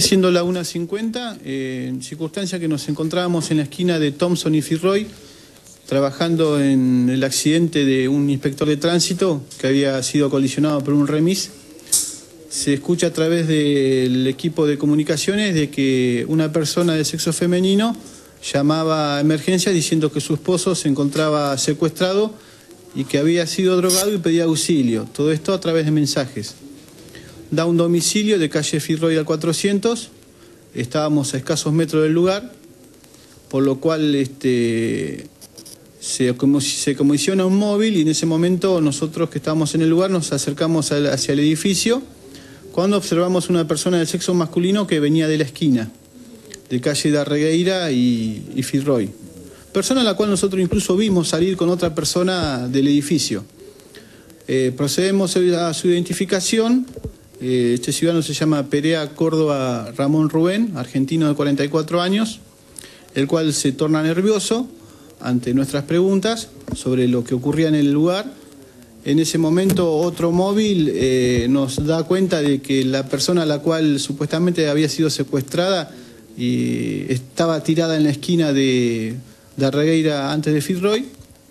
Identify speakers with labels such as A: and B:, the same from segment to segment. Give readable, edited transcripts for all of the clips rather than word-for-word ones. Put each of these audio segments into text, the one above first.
A: Siendo la 1:50, en circunstancia que nos encontrábamos en la esquina de Thompson y Fitzroy, trabajando en el accidente de un inspector de tránsito que había sido colisionado por un remis. Se escucha a través del equipo de comunicaciones de que una persona de sexo femenino llamaba a emergencia diciendo que su esposo se encontraba secuestrado y que había sido drogado y pedía auxilio. Todo esto a través de mensajes. Da un domicilio de calle Fitzroy al 400, estábamos a escasos metros del lugar, por lo cual se comisiona un móvil y en ese momento nosotros que estábamos en el lugar nos acercamos hacia el edificio cuando observamos una persona del sexo masculino que venía de la esquina, de calle Darregueira y Fitzroy. Persona a la cual nosotros incluso vimos salir con otra persona del edificio. Procedemos a su identificación. Este ciudadano se llama Perea Córdoba Ramón Rubén, argentino de 44 años, el cual se torna nervioso ante nuestras preguntas sobre lo que ocurría en el lugar. En ese momento otro móvil nos da cuenta de que la persona a la cual supuestamente había sido secuestrada y estaba tirada en la esquina de Darregueira antes de Fitzroy,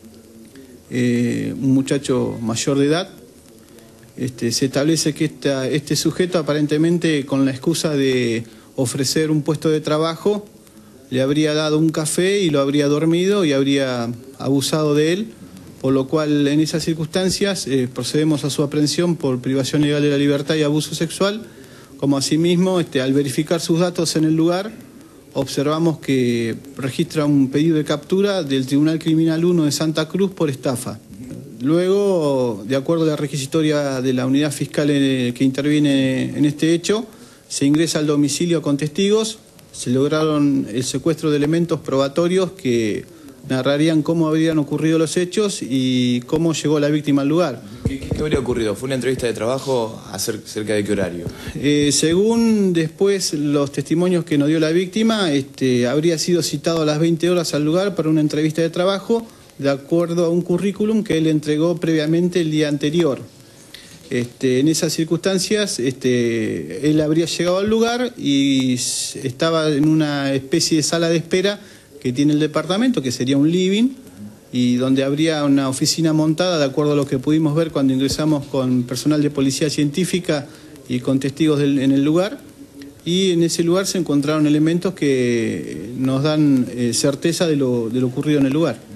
A: un muchacho mayor de edad. Se establece que este sujeto aparentemente con la excusa de ofrecer un puesto de trabajo le habría dado un café y lo habría dormido y habría abusado de él, por lo cual en esas circunstancias procedemos a su aprehensión por privación ilegal de la libertad y abuso sexual, como asimismo al verificar sus datos en el lugar observamos que registra un pedido de captura del Tribunal Criminal 1 de Santa Cruz por estafa. Luego, de acuerdo a la requisitoria de la unidad fiscal que interviene en este hecho, se ingresa al domicilio con testigos, se lograron el secuestro de elementos probatorios que narrarían cómo habrían ocurrido los hechos y cómo llegó la víctima al lugar.
B: ¿Qué habría ocurrido? ¿Fue una entrevista de trabajo cerca de qué horario?
A: Según después los testimonios que nos dio la víctima, habría sido citado a las 20 horas al lugar para una entrevista de trabajo, de acuerdo a un currículum que él entregó previamente el día anterior. En esas circunstancias, él habría llegado al lugar y estaba en una especie de sala de espera que tiene el departamento, que sería un living, y donde habría una oficina montada, de acuerdo a lo que pudimos ver cuando ingresamos con personal de policía científica y con testigos en el lugar. Y en ese lugar se encontraron elementos que nos dan certeza de lo ocurrido en el lugar.